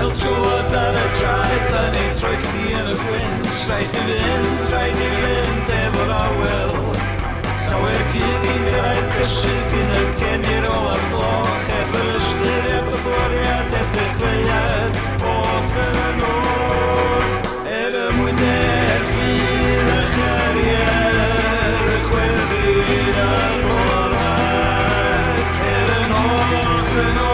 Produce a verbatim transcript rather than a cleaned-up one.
Wel trwad ar y traed, da ni troi chi yn y gwynt. Rhaid i fynd, rhaid i fynd efo'r awel. Llawer cyd i'n gyrraedd cysig yn y cenir o'r gloch. Eb yr ystyr, eb y bwriad, eb dechreuad oll yn oll. Er y mwynhau'r ffydd a chariad, y chwerthin a'r boddhad. Er yn oll yn oll.